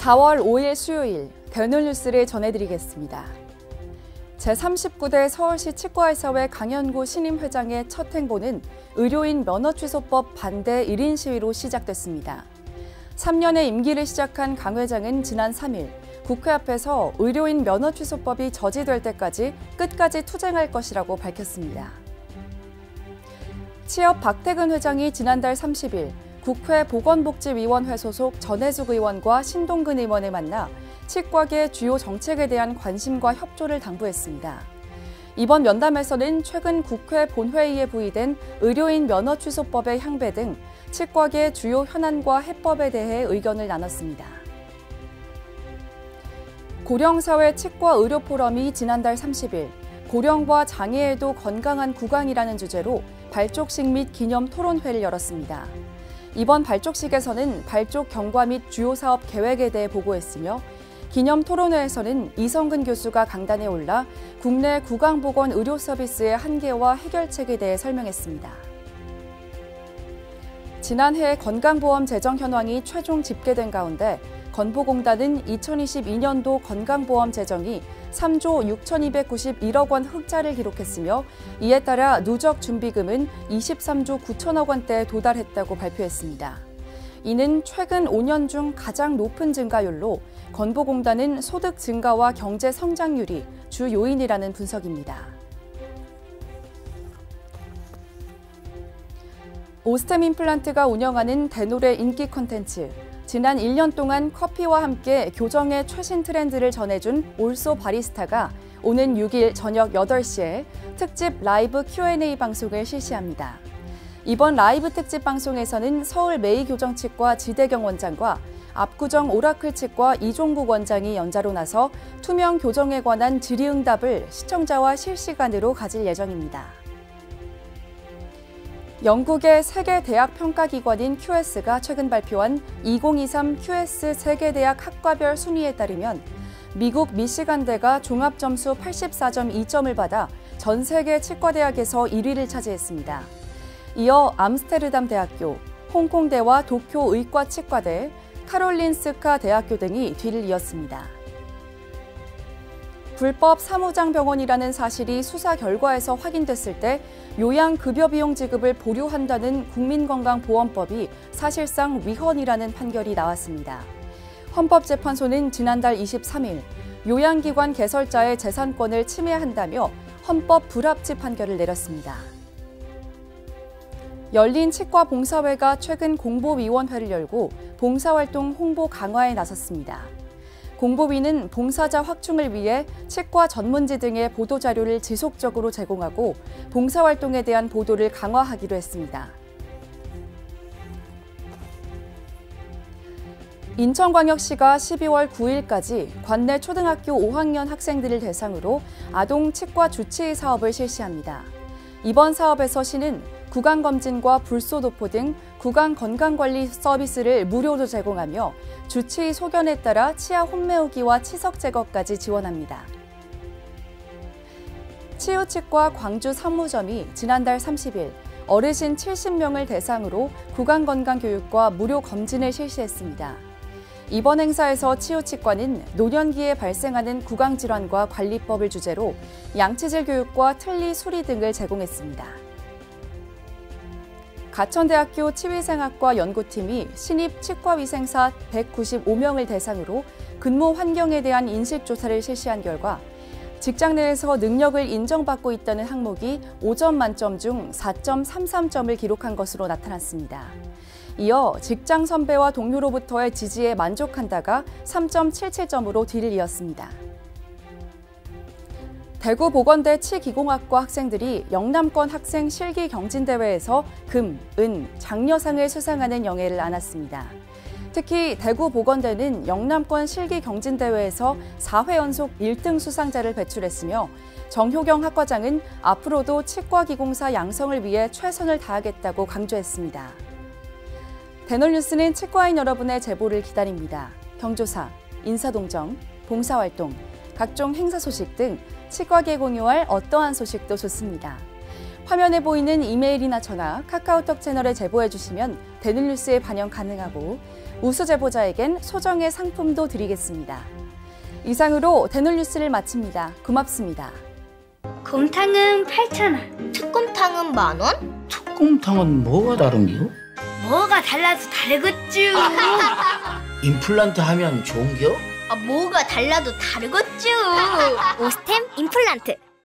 4월 5일 수요일 대놀 뉴스를 전해드리겠습니다. 제39대 서울시 치과의사회 강현구 신임 회장의 첫 행보는 의료인 면허 취소법 반대 1인 시위로 시작됐습니다. 3년의 임기를 시작한 강 회장은 지난 3일 국회 앞에서 의료인 면허 취소법이 저지될 때까지 끝까지 투쟁할 것이라고 밝혔습니다. 취업 박태근 회장이 지난달 30일 국회 보건복지위원회 소속 전해숙 의원과 신동근 의원을 만나 치과계 주요 정책에 대한 관심과 협조를 당부했습니다. 이번 면담에서는 최근 국회 본회의에 부의된 의료인 면허 취소법의 향배 등 치과계 주요 현안과 해법에 대해 의견을 나눴습니다. 고령사회 치과의료포럼이 지난달 30일 고령과 장애에도 건강한 구강이라는 주제로 발족식 및 기념 토론회를 열었습니다. 이번 발족식에서는 발족 경과 및 주요 사업 계획에 대해 보고했으며 기념 토론회에서는 이성근 교수가 강단에 올라 국내 구강보건 의료 서비스의 한계와 해결책에 대해 설명했습니다. 지난해 건강보험 재정 현황이 최종 집계된 가운데 건보공단은 2022년도 건강보험 재정이 3조 6,291억 원 흑자를 기록했으며 이에 따라 누적 준비금은 23조 9천억 원대에 도달했다고 발표했습니다. 이는 최근 5년 중 가장 높은 증가율로 건보공단은 소득 증가와 경제 성장률이 주 요인이라는 분석입니다. 오스템 임플란트가 운영하는 대놀의 인기 콘텐츠, 지난 1년 동안 커피와 함께 교정의 최신 트렌드를 전해준 올소 바리스타가 오는 6일 저녁 8시에 특집 라이브 Q&A 방송을 실시합니다. 이번 라이브 특집 방송에서는 서울 메이교정치과 지대경 원장과 압구정 오라클치과 이종국 원장이 연자로 나서 투명 교정에 관한 질의응답을 시청자와 실시간으로 가질 예정입니다. 영국의 세계 대학 평가기관인 QS가 최근 발표한 2023 QS 세계대학 학과별 순위에 따르면 미국 미시간대가 종합점수 84.2점을 받아 전 세계 치과대학에서 1위를 차지했습니다. 이어 암스테르담 대학교, 홍콩대와 도쿄 의과치과대, 카롤린스카 대학교 등이 뒤를 이었습니다. 불법 사무장병원이라는 사실이 수사 결과에서 확인됐을 때 요양급여 비용 지급을 보류한다는 국민건강보험법이 사실상 위헌이라는 판결이 나왔습니다. 헌법재판소는 지난달 23일 요양기관 개설자의 재산권을 침해한다며 헌법 불합치 판결을 내렸습니다. 열린 치과봉사회가 최근 공보위원회를 열고 봉사활동 홍보 강화에 나섰습니다. 공보위는 봉사자 확충을 위해 치과 전문지 등의 보도자료를 지속적으로 제공하고 봉사활동에 대한 보도를 강화하기로 했습니다. 인천광역시가 12월 9일까지 관내 초등학교 5학년 학생들을 대상으로 아동 치과 주치의 사업을 실시합니다. 이번 사업에서 시는 구강검진과 불소도포 등 구강건강관리 서비스를 무료로 제공하며 주치의 소견에 따라 치아 홈메우기와 치석 제거까지 지원합니다. 치유치과 광주 산무점이 지난달 30일 어르신 70명을 대상으로 구강건강교육과 무료 검진을 실시했습니다. 이번 행사에서 치유치과는 노년기에 발생하는 구강질환과 관리법을 주제로 양치질 교육과 틀니 수리 등을 제공했습니다. 가천대학교 치위생학과 연구팀이 신입 치과위생사 195명을 대상으로 근무 환경에 대한 인식조사를 실시한 결과 직장 내에서 능력을 인정받고 있다는 항목이 5점 만점 중 4.33점을 기록한 것으로 나타났습니다. 이어 직장 선배와 동료로부터의 지지에 만족한다가 3.77점으로 뒤를 이었습니다. 대구보건대 치기공학과 학생들이 영남권 학생 실기 경진대회에서 금, 은, 장려상을 수상하는 영예를 안았습니다. 특히 대구보건대는 영남권 실기 경진대회에서 4회 연속 1등 수상자를 배출했으며 정효경 학과장은 앞으로도 치과기공사 양성을 위해 최선을 다하겠다고 강조했습니다. 대놀 뉴스는 치과인 여러분의 제보를 기다립니다. 경조사, 인사동정, 봉사활동, 각종 행사 소식 등 치과계 공유할 어떠한 소식도 좋습니다. 화면에 보이는 이메일이나 전화, 카카오톡 채널에 제보해 주시면 대놀뉴스에 반영 가능하고 우수 제보자에겐 소정의 상품도 드리겠습니다. 이상으로 대놀뉴스를 마칩니다. 고맙습니다. 곰탕은 8,000원. 특곰탕은 10,000원? 특곰탕은 뭐가 다른겨? 뭐가 달라서 다르겠쥬. 임플란트 하면 좋은겨? 뭐가 달라도 다르겠쥬. 오스템 임플란트.